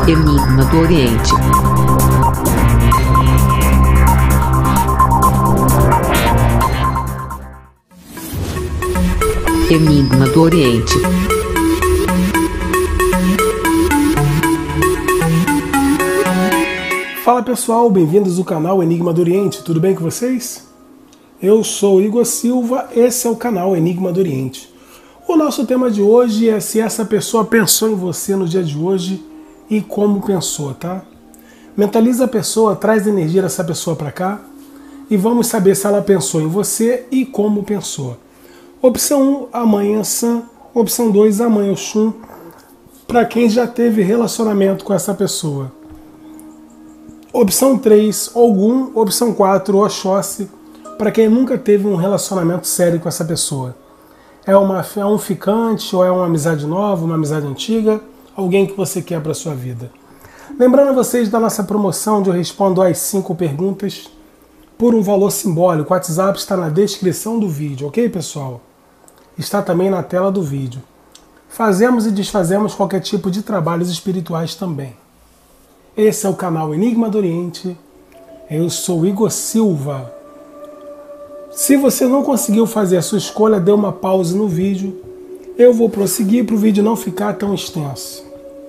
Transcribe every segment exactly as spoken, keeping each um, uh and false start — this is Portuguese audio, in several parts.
Enigma do Oriente. Enigma do Oriente. Fala pessoal, bem-vindos ao canal Enigma do Oriente, tudo bem com vocês? Eu sou Igor Silva, esse é o canal Enigma do Oriente. O nosso tema de hoje é se essa pessoa pensou em você no dia de hoje e como pensou, tá? Mentaliza a pessoa, traz a energia dessa pessoa para cá e vamos saber se ela pensou em você e como pensou. Opção um, Amanhã San. Opção dois, Amanhã Oxum. Para quem já teve relacionamento com essa pessoa. Opção três, Ogum. Opção quatro, Oxóssi. Para quem nunca teve um relacionamento sério com essa pessoa. É, uma, é um ficante ou é uma amizade nova, uma amizade antiga? Alguém que você quer para a sua vida. Lembrando a vocês da nossa promoção onde eu respondo às cinco perguntas por um valor simbólico. O WhatsApp está na descrição do vídeo, ok, pessoal? Está também na tela do vídeo. Fazemos e desfazemos qualquer tipo de trabalhos espirituais também. Esse é o canal Enigma do Oriente. Eu sou Igor Silva. Se você não conseguiu fazer a sua escolha, dê uma pausa no vídeo. Eu vou prosseguir para o vídeo não ficar tão extenso.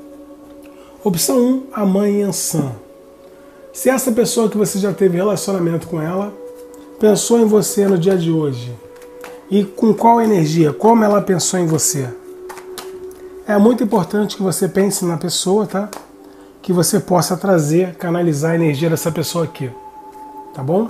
Opção um, Amanhã San. Se essa pessoa que você já teve relacionamento com ela pensou em você no dia de hoje, e com qual energia, como ela pensou em você? É muito importante que você pense na pessoa, tá? Que você possa trazer, canalizar a energia dessa pessoa aqui, tá bom?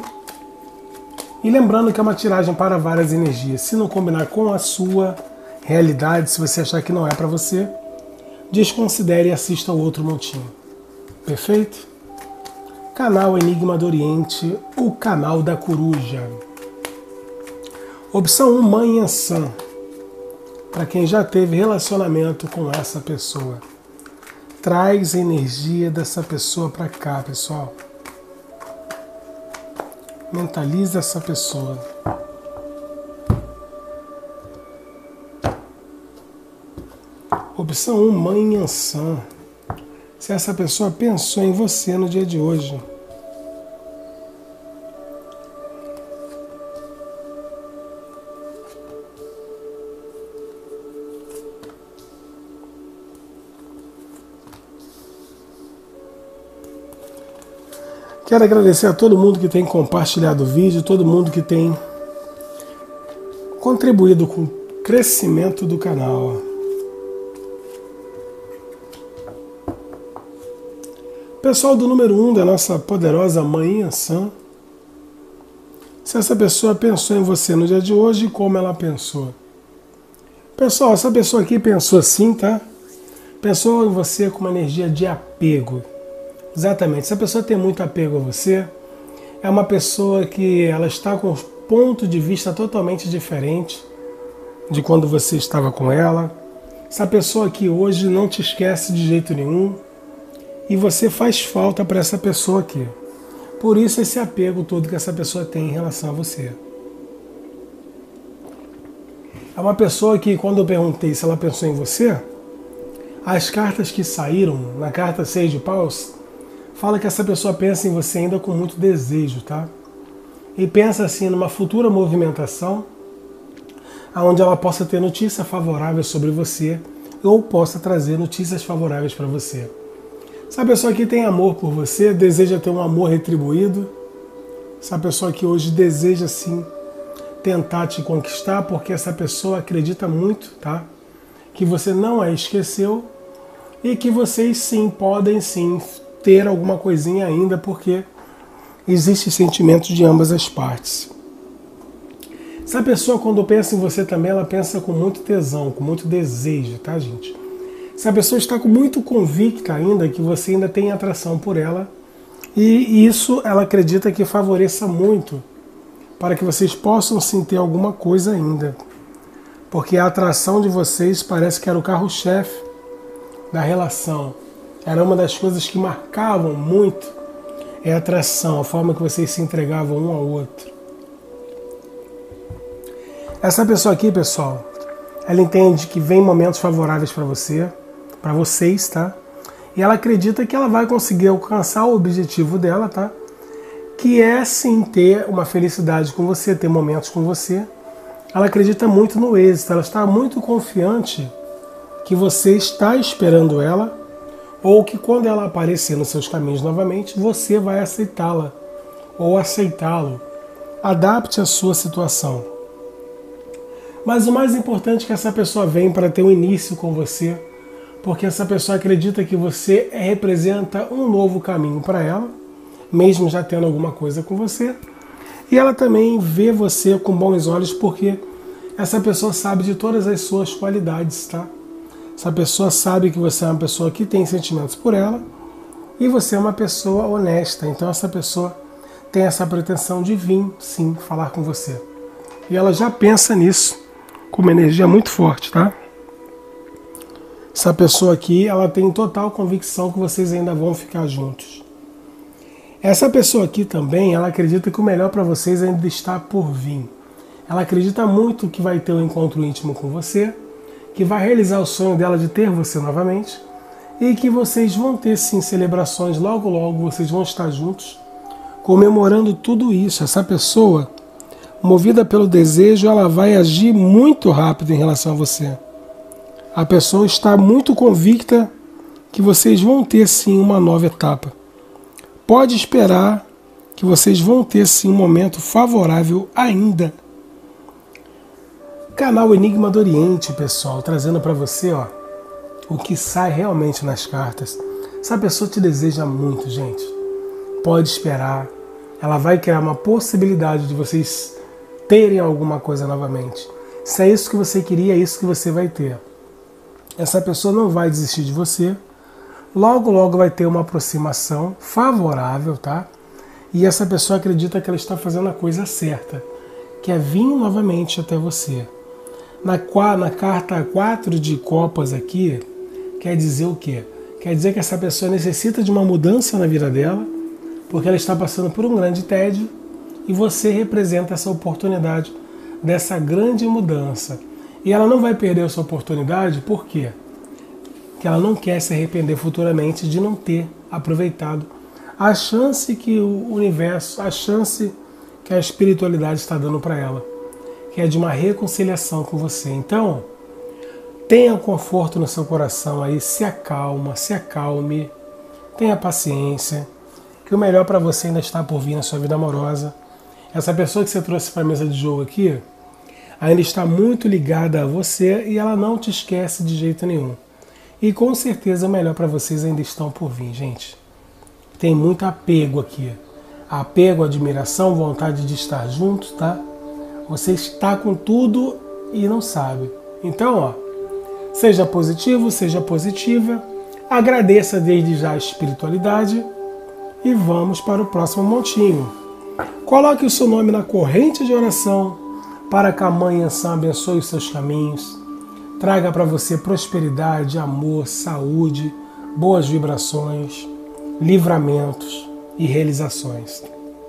E lembrando que é uma tiragem para várias energias. Se não combinar com a sua realidade, se você achar que não é para você, desconsidere e assista ao outro montinho. Perfeito? Canal Enigma do Oriente, o canal da coruja. Opção um, Manhã San. Para quem já teve relacionamento com essa pessoa. Traz a energia dessa pessoa para cá, pessoal. Mentaliza essa pessoa. Opção um, Manhã San. Se essa pessoa pensou em você no dia de hoje. Quero agradecer a todo mundo que tem compartilhado o vídeo, todo mundo que tem contribuído com o crescimento do canal. Pessoal do número um da nossa poderosa Manhã San. Se essa pessoa pensou em você no dia de hoje, como ela pensou? Pessoal, essa pessoa aqui pensou assim, tá? Pensou em você com uma energia de apego. Exatamente. Se a pessoa tem muito apego a você, é uma pessoa que ela está com um ponto de vista totalmente diferente de quando você estava com ela. Essa pessoa aqui hoje não te esquece de jeito nenhum e você faz falta para essa pessoa aqui. Por isso esse apego todo que essa pessoa tem em relação a você. É uma pessoa que, quando eu perguntei se ela pensou em você, as cartas que saíram na carta seis de paus fala que essa pessoa pensa em você ainda com muito desejo, tá? E pensa assim numa futura movimentação onde ela possa ter notícia favorável sobre você ou possa trazer notícias favoráveis para você. Essa pessoa aqui tem amor por você, deseja ter um amor retribuído. Essa pessoa aqui hoje deseja sim tentar te conquistar porque essa pessoa acredita muito, tá? Que você não a esqueceu e que vocês sim podem sim ter alguma coisinha ainda, porque existe sentimento de ambas as partes. Essa pessoa, quando pensa em você também, ela pensa com muito tesão, com muito desejo, tá, gente? Essa pessoa está com muito convicta ainda que você ainda tem atração por ela, e isso ela acredita que favoreça muito para que vocês possam sim ter alguma coisa ainda. Porque a atração de vocês parece que era o carro-chefe da relação. Era uma das coisas que marcavam muito é a atração, a forma que vocês se entregavam um ao outro. Essa pessoa aqui, pessoal, ela entende que vem momentos favoráveis para você, para vocês, tá? E ela acredita que ela vai conseguir alcançar o objetivo dela, tá? Que é sim ter uma felicidade com você, ter momentos com você. Ela acredita muito no êxito, ela está muito confiante que você está esperando ela, ou que quando ela aparecer nos seus caminhos novamente, você vai aceitá-la ou aceitá-lo. Adapte a sua situação. Mas o mais importante é que essa pessoa vem para ter um início com você, porque essa pessoa acredita que você representa um novo caminho para ela, mesmo já tendo alguma coisa com você. E ela também vê você com bons olhos, porque essa pessoa sabe de todas as suas qualidades, tá? Essa pessoa sabe que você é uma pessoa que tem sentimentos por ela e você é uma pessoa honesta. Então essa pessoa tem essa pretensão de vir, sim, falar com você. E ela já pensa nisso com uma energia muito forte, tá? Essa pessoa aqui, ela tem total convicção que vocês ainda vão ficar juntos. Essa pessoa aqui também, ela acredita que o melhor para vocês ainda está por vir. Ela acredita muito que vai ter um encontro íntimo com você, que vai realizar o sonho dela de ter você novamente e que vocês vão ter sim celebrações, logo logo vocês vão estar juntos comemorando tudo isso. Essa pessoa, movida pelo desejo, ela vai agir muito rápido em relação a você. A pessoa está muito convicta que vocês vão ter sim uma nova etapa. Pode esperar que vocês vão ter sim um momento favorável ainda. Canal Enigma do Oriente, pessoal, trazendo para você, ó, o que sai realmente nas cartas. Essa pessoa te deseja muito, gente. Pode esperar. Ela vai criar uma possibilidade de vocês terem alguma coisa novamente. Se é isso que você queria, é isso que você vai ter. Essa pessoa não vai desistir de você. Logo, logo vai ter uma aproximação favorável, tá? E essa pessoa acredita que ela está fazendo a coisa certa, que é vir novamente até você. Na, na carta quatro de copas aqui, quer dizer o quê? Quer dizer que essa pessoa necessita de uma mudança na vida dela, porque ela está passando por um grande tédio, e você representa essa oportunidade dessa grande mudança. E ela não vai perder essa oportunidade, por quê? Porque ela não quer se arrepender futuramente de não ter aproveitado a chance que o universo, a chance que a espiritualidade está dando para ela, que é de uma reconciliação com você. Então, tenha conforto no seu coração aí, se acalma, se acalme, tenha paciência, que o melhor para você ainda está por vir na sua vida amorosa. Essa pessoa que você trouxe para a mesa de jogo aqui, ainda está muito ligada a você e ela não te esquece de jeito nenhum. E com certeza o melhor para vocês ainda estão por vir, gente. Tem muito apego aqui. Apego, admiração, vontade de estar juntos, tá? Você está com tudo e não sabe. Então, ó, seja positivo, seja positiva, agradeça desde já a espiritualidade e vamos para o próximo montinho. Coloque o seu nome na corrente de oração para que a Mãe Iansã abençoe os seus caminhos, traga para você prosperidade, amor, saúde, boas vibrações, livramentos e realizações.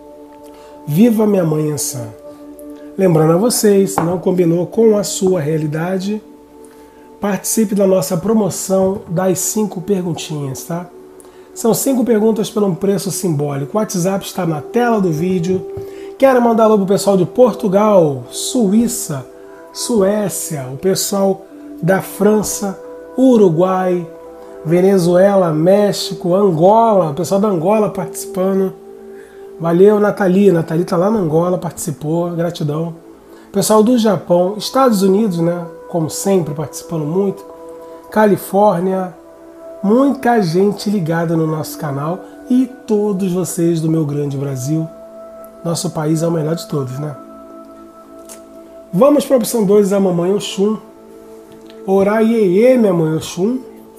Viva minha Mãe Iansã! Lembrando a vocês, não combinou com a sua realidade, participe da nossa promoção das cinco perguntinhas, tá? São cinco perguntas por um preço simbólico. O WhatsApp está na tela do vídeo. Quero mandar alô pro pessoal de Portugal, Suíça, Suécia, o pessoal da França, Uruguai, Venezuela, México, Angola, o pessoal da Angola participando. Valeu, Nathalie. Nathalie tá lá na Angola, participou, gratidão. Pessoal do Japão, Estados Unidos, né? Como sempre, participando muito. Califórnia, muita gente ligada no nosso canal e todos vocês do meu grande Brasil. Nosso país é o melhor de todos, né? Vamos para a opção dois, a Mamãe Oxum. Orar iê, minha Mãe Oxum.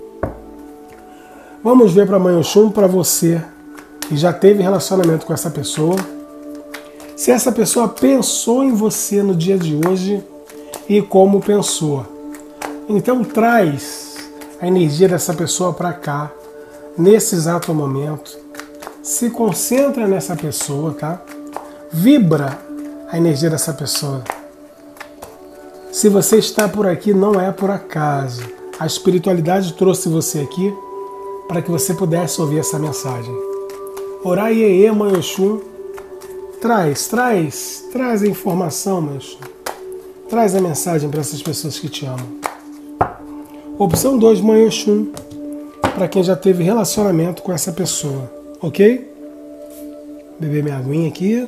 Vamos ver para a Mãe Oxum, para você que já teve relacionamento com essa pessoa. Se essa pessoa pensou em você no dia de hoje e como pensou. Então traz a energia dessa pessoa para cá, nesse exato momento. Se concentra nessa pessoa, tá? Vibra a energia dessa pessoa. Se você está por aqui, não é por acaso. A espiritualidade trouxe você aqui para que você pudesse ouvir essa mensagem. Orai Iê, Mãe Oxum, traz, traz, traz a informação, Mãe Oxum. Traz a mensagem para essas pessoas que te amam. Opção dois, Mãe Oxum, para quem já teve relacionamento com essa pessoa, ok? Beber minha aguinha aqui.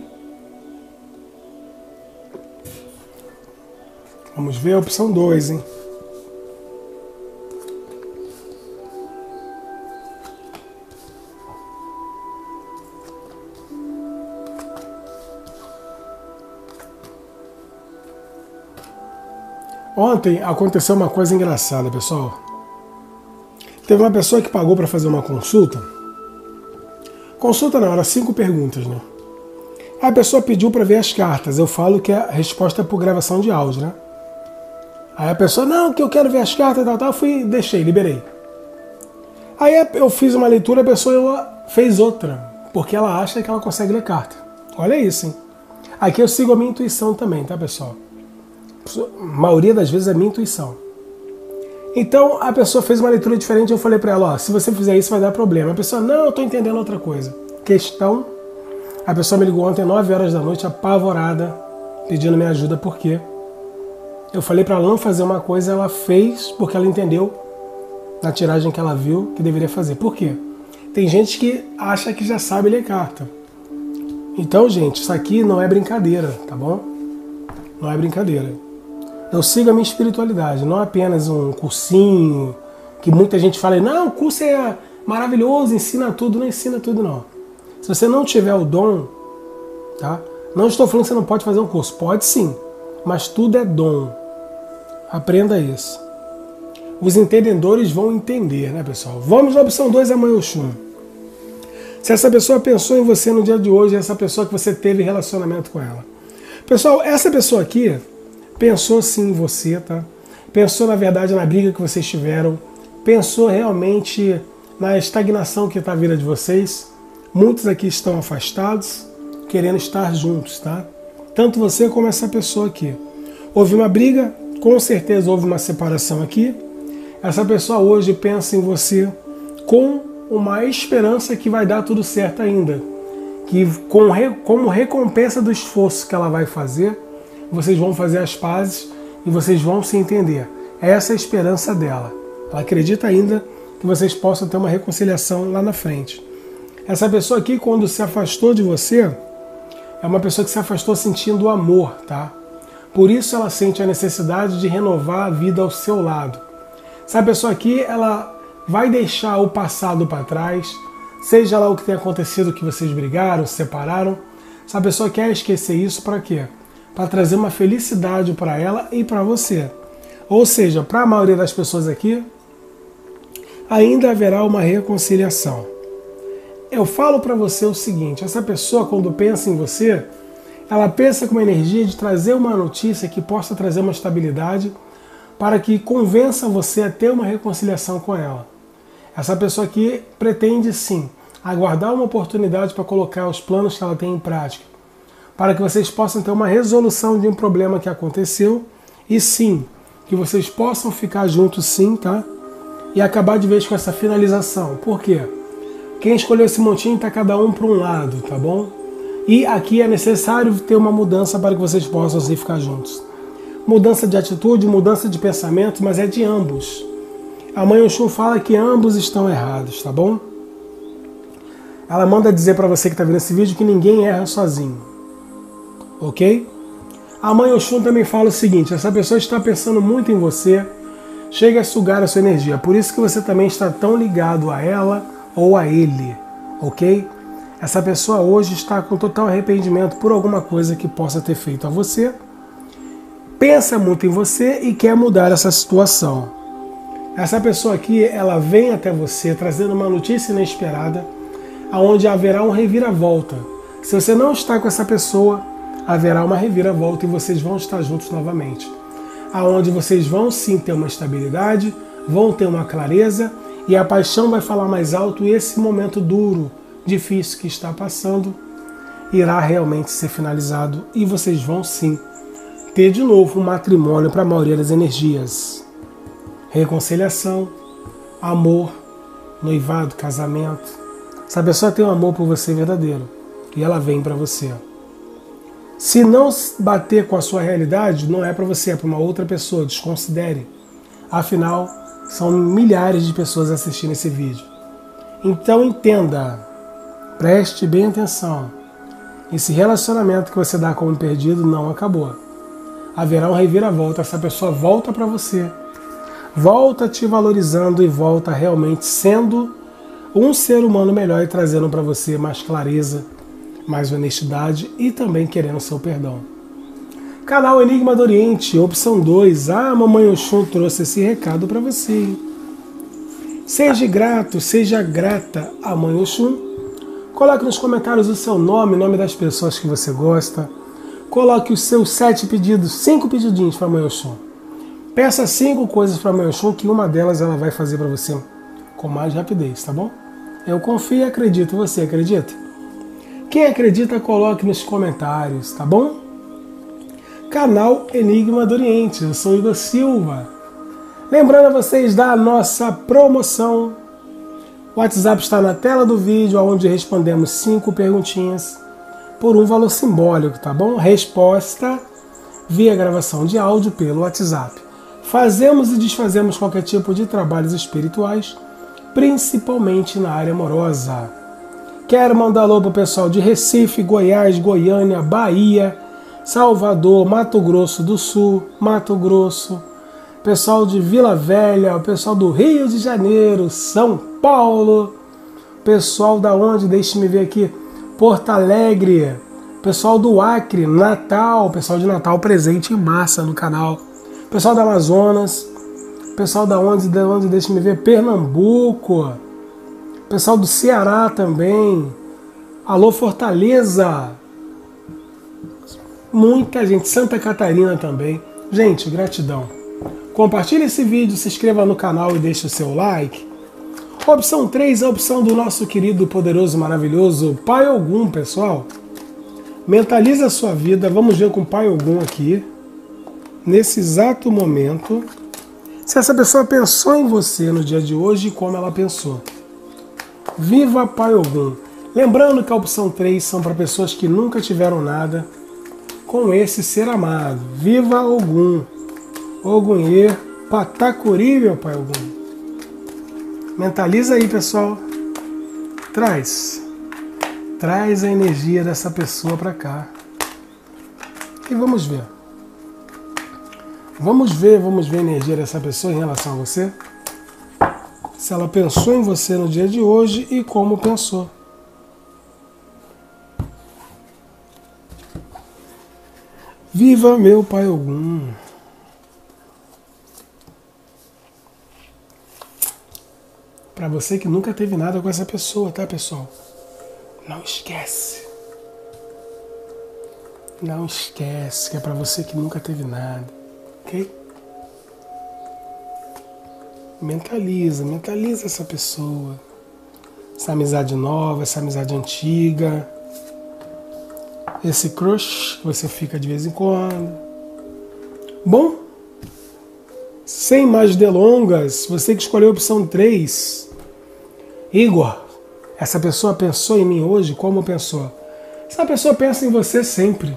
Vamos ver a opção dois, hein? Ontem aconteceu uma coisa engraçada, pessoal. Teve uma pessoa que pagou para fazer uma consulta. Consulta não, era cinco perguntas, né? Aí a pessoa pediu para ver as cartas. Eu falo que a resposta é por gravação de áudio, né? Aí a pessoa, não, que eu quero ver as cartas e tal, tal. Eu fui, deixei, liberei. Aí eu fiz uma leitura, a pessoa fez outra, porque ela acha que ela consegue ler carta. Olha isso, hein? Aqui eu sigo a minha intuição também, tá, pessoal? A maioria das vezes é minha intuição. Então a pessoa fez uma leitura diferente, eu falei para ela, ó, se você fizer isso vai dar problema. A pessoa, não, eu tô entendendo outra coisa. Questão, a pessoa me ligou ontem nove horas da noite, apavorada, pedindo minha ajuda, por quê? Eu falei para ela não fazer uma coisa, ela fez porque ela entendeu na tiragem que ela viu que deveria fazer. Por quê? Tem gente que acha que já sabe ler carta. Então, gente, isso aqui não é brincadeira, tá bom? Não é brincadeira. Eu sigo a minha espiritualidade, não apenas um cursinho, que muita gente fala, não, o curso é maravilhoso, ensina tudo, não ensina tudo não. Se você não tiver o dom, tá? Não estou falando que você não pode fazer um curso, pode sim, mas tudo é dom. Aprenda isso. Os entendedores vão entender, né, pessoal? Vamos na opção dois, a Mãe Oxum. Se essa pessoa pensou em você no dia de hoje, essa pessoa que você teve relacionamento com ela. Pessoal, essa pessoa aqui pensou sim em você, tá? Pensou, na verdade, na briga que vocês tiveram. Pensou realmente na estagnação que está à vida de vocês. Muitos aqui estão afastados, querendo estar juntos, tá? Tanto você como essa pessoa aqui. Houve uma briga, com certeza houve uma separação aqui. Essa pessoa hoje pensa em você com uma esperança que vai dar tudo certo ainda. Que com, como recompensa do esforço que ela vai fazer, vocês vão fazer as pazes e vocês vão se entender. Essa é a esperança dela. Ela acredita ainda que vocês possam ter uma reconciliação lá na frente. Essa pessoa aqui, quando se afastou de você, é uma pessoa que se afastou sentindo o amor, tá? Por isso ela sente a necessidade de renovar a vida ao seu lado. Essa pessoa aqui, ela vai deixar o passado para trás, seja lá o que tenha acontecido, que vocês brigaram, se separaram. Essa pessoa quer esquecer isso para quê? Para trazer uma felicidade para ela e para você. Ou seja, para a maioria das pessoas aqui, ainda haverá uma reconciliação. Eu falo para você o seguinte, essa pessoa quando pensa em você, ela pensa com uma energia de trazer uma notícia que possa trazer uma estabilidade para que convença você a ter uma reconciliação com ela. Essa pessoa aqui pretende sim aguardar uma oportunidade para colocar os planos que ela tem em prática, para que vocês possam ter uma resolução de um problema que aconteceu e sim, que vocês possam ficar juntos sim, tá? E acabar de vez com essa finalização. Por quê? Quem escolheu esse montinho está cada um para um lado, tá bom? E aqui é necessário ter uma mudança para que vocês possam assim ficar juntos. Mudança de atitude, mudança de pensamento, mas é de ambos. A Mãe Oxum fala que ambos estão errados, tá bom? Ela manda dizer para você que está vendo esse vídeo que ninguém erra sozinho. Ok? A Mãe Oxum também fala o seguinte, essa pessoa está pensando muito em você, chega a sugar a sua energia, por isso que você também está tão ligado a ela ou a ele, ok? Essa pessoa hoje está com total arrependimento por alguma coisa que possa ter feito a você, pensa muito em você e quer mudar essa situação. Essa pessoa aqui, ela vem até você trazendo uma notícia inesperada, onde haverá um reviravolta. Se você não está com essa pessoa, haverá uma reviravolta e vocês vão estar juntos novamente. Aonde vocês vão sim ter uma estabilidade, vão ter uma clareza e a paixão vai falar mais alto e esse momento duro, difícil que está passando, irá realmente ser finalizado e vocês vão sim ter de novo um matrimônio para a maioria das energias. Reconciliação, amor noivado, casamento. Essa pessoa tem um amor por você verdadeiro e ela vem para você. Se não bater com a sua realidade, não é para você, é para uma outra pessoa, desconsidere. Afinal, são milhares de pessoas assistindo esse vídeo. Então entenda, preste bem atenção. Esse relacionamento que você dá como perdido não acabou. Haverá um reviravolta, essa pessoa volta para você. Volta te valorizando e volta realmente sendo um ser humano melhor e trazendo para você mais clareza, mais honestidade e também querendo seu perdão. Canal Enigma do Oriente, opção dois. Ah, Mamãe Oxum trouxe esse recado para você. Hein? Seja grato, seja grata a Mãe Oxum. Coloque nos comentários o seu nome, o nome das pessoas que você gosta. Coloque os seus sete pedidos, cinco pedidinhos para a Mãe Oxum. Peça cinco coisas para a Mãe Oxum, que uma delas ela vai fazer para você com mais rapidez, tá bom? Eu confio e acredito, você acredita? Quem acredita, coloque nos comentários, tá bom? Canal Enigma do Oriente, eu sou Igor Silva. Lembrando a vocês da nossa promoção. O WhatsApp está na tela do vídeo, onde respondemos cinco perguntinhas por um valor simbólico, tá bom? Resposta via gravação de áudio pelo WhatsApp. Fazemos e desfazemos qualquer tipo de trabalhos espirituais, principalmente na área amorosa. Quero mandar alô para o pessoal de Recife, Goiás, Goiânia, Bahia, Salvador, Mato Grosso do Sul, Mato Grosso, pessoal de Vila Velha, o pessoal do Rio de Janeiro, São Paulo, pessoal da onde, deixe-me ver aqui, Porto Alegre, pessoal do Acre, Natal, pessoal de Natal presente em massa no canal, pessoal do Amazonas, pessoal da onde, da onde deixe-me ver, Pernambuco, pessoal do Ceará também, alô Fortaleza, muita gente, Santa Catarina também. Gente, gratidão. Compartilhe esse vídeo, se inscreva no canal e deixe o seu like. Opção três, a opção do nosso querido, poderoso, maravilhoso Pai Ogum, pessoal. Mentaliza a sua vida, vamos ver com o Pai Ogum aqui, nesse exato momento, se essa pessoa pensou em você no dia de hoje e como ela pensou. Viva Pai Ogum. Lembrando que a opção três são para pessoas que nunca tiveram nada com esse ser amado. Viva Ogum. Ogunhê, Patacuri, meu Pai Ogum. Mentaliza aí, pessoal. Traz. Traz a energia dessa pessoa para cá. E vamos ver. Vamos ver, vamos ver a energia dessa pessoa em relação a você. Se ela pensou em você no dia de hoje e como pensou. Viva meu Pai Ogum. Para você que nunca teve nada com essa pessoa, tá, pessoal? Não esquece. Não esquece que é para você que nunca teve nada, ok? Mentaliza, mentaliza essa pessoa. Essa amizade nova, essa amizade antiga. Esse crush que você fica de vez em quando. Bom, sem mais delongas, você que escolheu a opção três, Igor, essa pessoa pensou em mim hoje? Como pensou? Essa pessoa pensa em você sempre.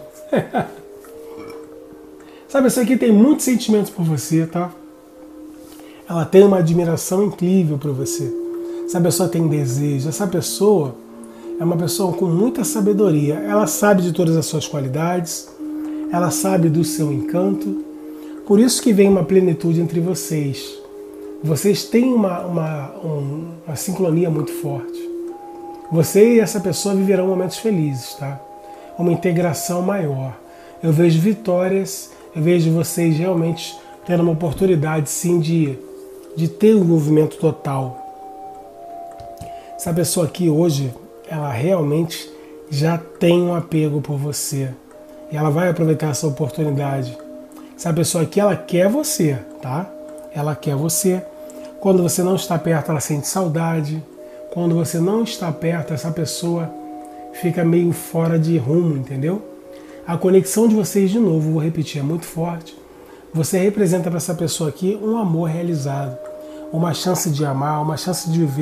Essa pessoa aqui tem muitos sentimentos por você, tá? Ela tem uma admiração incrível por você. Essa pessoa tem desejo. Essa pessoa é uma pessoa com muita sabedoria. Ela sabe de todas as suas qualidades. Ela sabe do seu encanto. Por isso que vem uma plenitude entre vocês. Vocês têm uma, uma, um, uma sincronia muito forte. Você e essa pessoa viverão momentos felizes, tá? Uma integração maior. Eu vejo vitórias, eu vejo vocês realmente tendo uma oportunidade, sim, de, de ter um envolvimento total. Essa pessoa aqui hoje, ela realmente já tem um apego por você. E ela vai aproveitar essa oportunidade. Essa pessoa aqui, ela quer você, tá? Ela quer você. Quando você não está perto, ela sente saudade. Quando você não está perto, essa pessoa fica meio fora de rumo, entendeu? A conexão de vocês, de novo, vou repetir, é muito forte. Você representa para essa pessoa aqui um amor realizado. Uma chance de amar, uma chance de viver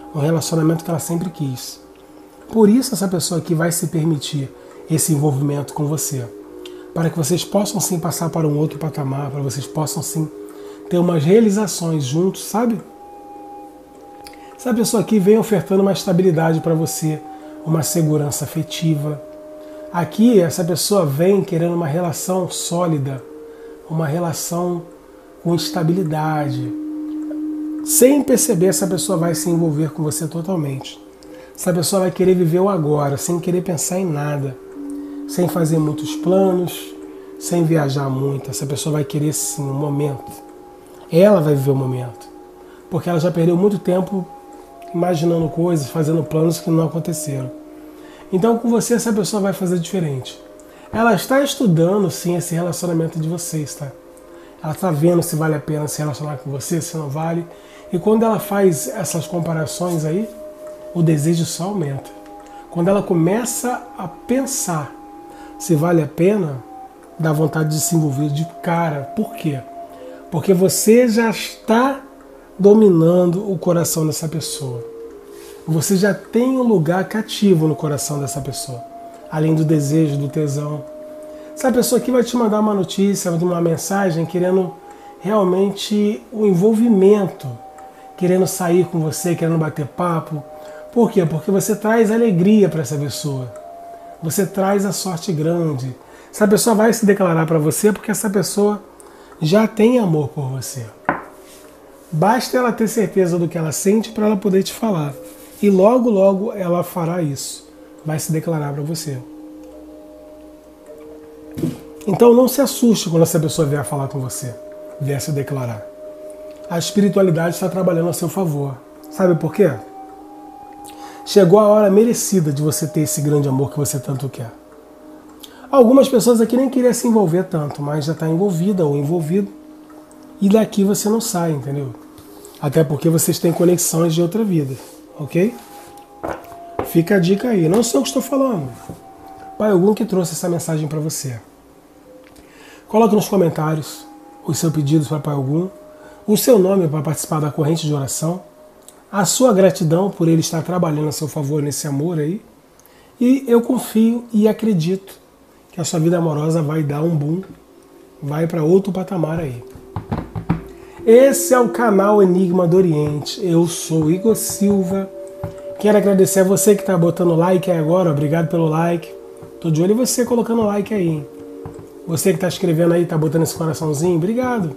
um relacionamento que ela sempre quis. Por isso essa pessoa aqui vai se permitir esse envolvimento com você, para que vocês possam sim passar para um outro patamar, para vocês possam sim ter umas realizações juntos, sabe? Essa pessoa aqui vem ofertando uma estabilidade para você, uma segurança afetiva. Aqui essa pessoa vem querendo uma relação sólida, uma relação com estabilidade. Sem perceber, essa pessoa vai se envolver com você totalmente. Essa pessoa vai querer viver o agora, sem querer pensar em nada, sem fazer muitos planos, sem viajar muito. Essa pessoa vai querer sim um momento. Ela vai viver o momento, porque ela já perdeu muito tempo imaginando coisas, fazendo planos que não aconteceram. Então com você essa pessoa vai fazer diferente. Ela está estudando sim esse relacionamento de vocês, tá? Ela está vendo se vale a pena se relacionar com você, se não vale. E quando ela faz essas comparações aí, o desejo só aumenta. Quando ela começa a pensar se vale a pena, dá vontade de se envolver de cara. Por quê? Porque você já está dominando o coração dessa pessoa. Você já tem um lugar cativo no coração dessa pessoa, além do desejo, do tesão. Essa pessoa aqui vai te mandar uma notícia, uma mensagem querendo realmente o envolvimento, querendo sair com você, querendo bater papo. Por quê? Porque você traz alegria para essa pessoa. Você traz a sorte grande. Essa pessoa vai se declarar para você porque essa pessoa já tem amor por você. Basta ela ter certeza do que ela sente para ela poder te falar. E logo, logo ela fará isso. Vai se declarar para você. Então não se assuste quando essa pessoa vier falar com você, vier se declarar. A espiritualidade está trabalhando a seu favor. Sabe por quê? Chegou a hora merecida de você ter esse grande amor que você tanto quer. Algumas pessoas aqui nem queriam se envolver tanto, mas já está envolvida ou envolvido. E daqui você não sai, entendeu? Até porque vocês têm conexões de outra vida, ok? Fica a dica aí. Não sei o que estou falando. Pai Ogum que trouxe essa mensagem para você. Coloque nos comentários os seus pedidos para Pai Ogum, o seu nome para participar da corrente de oração, a sua gratidão por ele estar trabalhando a seu favor nesse amor aí. E eu confio e acredito que a sua vida amorosa vai dar um boom, vai para outro patamar aí. Esse é o canal Enigma do Oriente. Eu sou Igor Silva. Quero agradecer a você que está botando like aí agora. Obrigado pelo like. Tô de olho em você colocando like aí, hein? Você que está escrevendo aí, está botando esse coraçãozinho. Obrigado.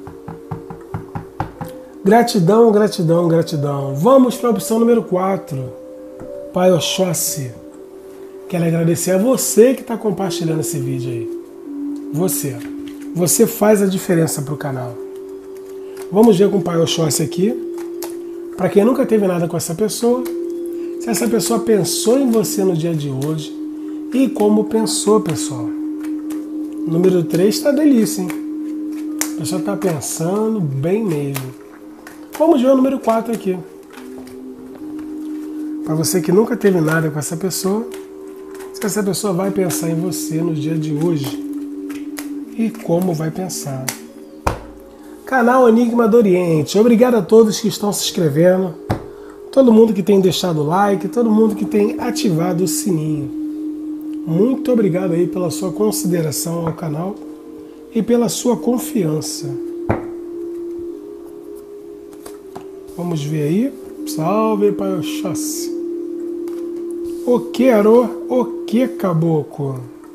Gratidão, gratidão, gratidão. Vamos para a opção número quatro. Pai Oxóssi. Quero agradecer a você que está compartilhando esse vídeo aí. Você. Você faz a diferença para o canal. Vamos ver com o Pai Oxóssi aqui. Para quem nunca teve nada com essa pessoa, se essa pessoa pensou em você no dia de hoje e como pensou, pessoal. Número três está delícia, hein? A pessoa está pensando bem mesmo. Vamos ver o número quatro aqui. Para você que nunca teve nada com essa pessoa, se essa pessoa vai pensar em você no dia de hoje e como vai pensar. Canal Enigma do Oriente. Obrigado a todos que estão se inscrevendo, todo mundo que tem deixado like, todo mundo que tem ativado o sininho. Muito obrigado aí pela sua consideração ao canal e pela sua confiança. Vamos ver aí. Salve, Pai Oxóssi. O que, Arô? O que, Caboclo?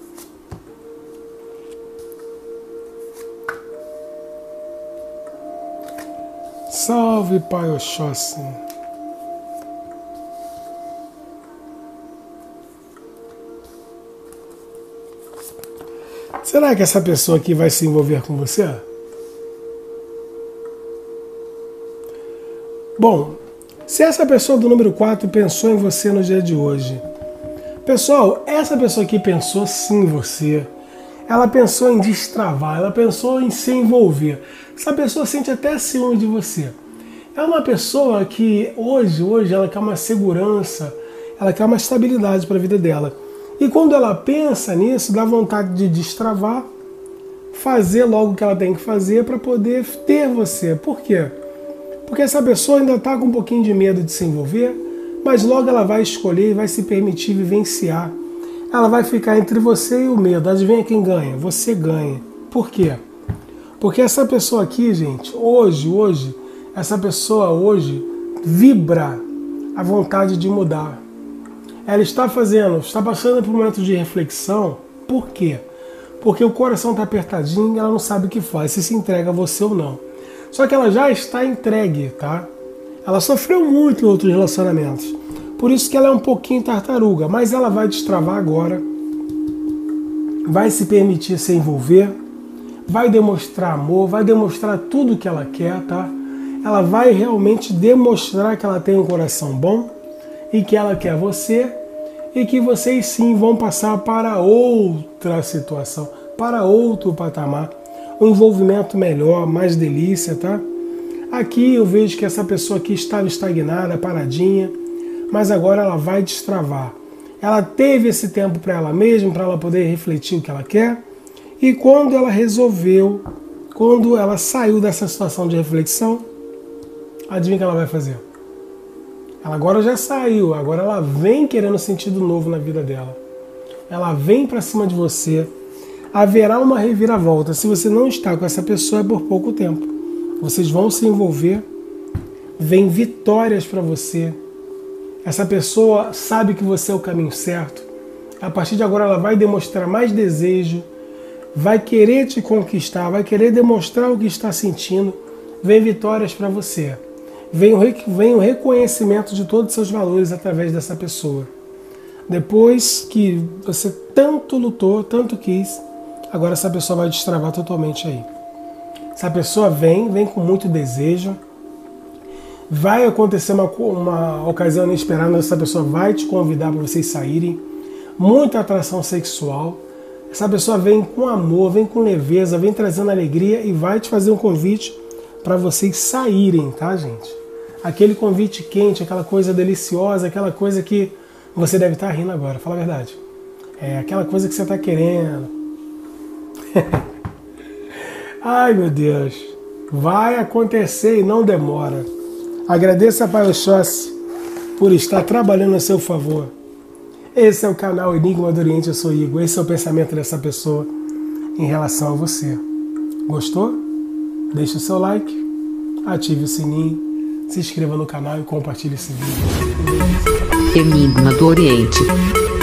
Salve, Pai Oxóssi. Será que essa pessoa aqui vai se envolver com você? Bom, se essa pessoa do número quatro pensou em você no dia de hoje, pessoal, essa pessoa aqui pensou sim em você. Ela pensou em destravar, ela pensou em se envolver. Essa pessoa sente até ciúme de você. É uma pessoa que hoje, hoje ela quer uma segurança, ela quer uma estabilidade para a vida dela. E quando ela pensa nisso, dá vontade de destravar, fazer logo o que ela tem que fazer para poder ter você. Por quê? Porque essa pessoa ainda está com um pouquinho de medo de se envolver, mas logo ela vai escolher e vai se permitir vivenciar. Ela vai ficar entre você e o medo. Adivinha quem ganha? Você ganha. Por quê? Porque essa pessoa aqui, gente, hoje, hoje, essa pessoa hoje vibra a vontade de mudar. Ela está fazendo, está passando por um momento de reflexão. Por quê? Porque o coração está apertadinho e ela não sabe o que faz, se se entrega a você ou não. Só que ela já está entregue, tá? Ela sofreu muito em outros relacionamentos. Por isso que ela é um pouquinho tartaruga, mas ela vai destravar agora, vai se permitir se envolver, vai demonstrar amor, vai demonstrar tudo o que ela quer, tá? Ela vai realmente demonstrar que ela tem um coração bom e que ela quer você e que vocês sim vão passar para outra situação, para outro patamar, um envolvimento melhor, mais delícia, tá? Aqui eu vejo que essa pessoa aqui estava estagnada, paradinha, mas agora ela vai destravar. Ela teve esse tempo para ela mesma, para ela poder refletir o que ela quer, e quando ela resolveu, quando ela saiu dessa situação de reflexão, adivinha o que ela vai fazer? Ela agora já saiu, agora ela vem querendo sentido novo na vida dela. Ela vem para cima de você. Haverá uma reviravolta. Se você não está com essa pessoa, é por pouco tempo. Vocês vão se envolver, vem vitórias para você. Essa pessoa sabe que você é o caminho certo. A partir de agora ela vai demonstrar mais desejo, vai querer te conquistar, vai querer demonstrar o que está sentindo. Vem vitórias para você. Vem o, vem o reconhecimento de todos os seus valores através dessa pessoa. Depois que você tanto lutou, tanto quis, agora essa pessoa vai destravar totalmente aí. Essa pessoa vem, vem com muito desejo. Vai acontecer uma, uma ocasião inesperada, essa pessoa vai te convidar para vocês saírem. Muita atração sexual. Essa pessoa vem com amor, vem com leveza, vem trazendo alegria e vai te fazer um convite para vocês saírem, tá, gente? Aquele convite quente, aquela coisa deliciosa, aquela coisa que você deve estar rindo agora, fala a verdade. É aquela coisa que você está querendo. Ai, meu Deus. Vai acontecer e não demora. Agradeça a Pai Oxóssi por estar trabalhando a seu favor. Esse é o canal Enigma do Oriente, eu sou Igor. Esse é o pensamento dessa pessoa em relação a você. Gostou? Deixe o seu like, ative o sininho, se inscreva no canal e compartilhe esse vídeo. Enigma do Oriente.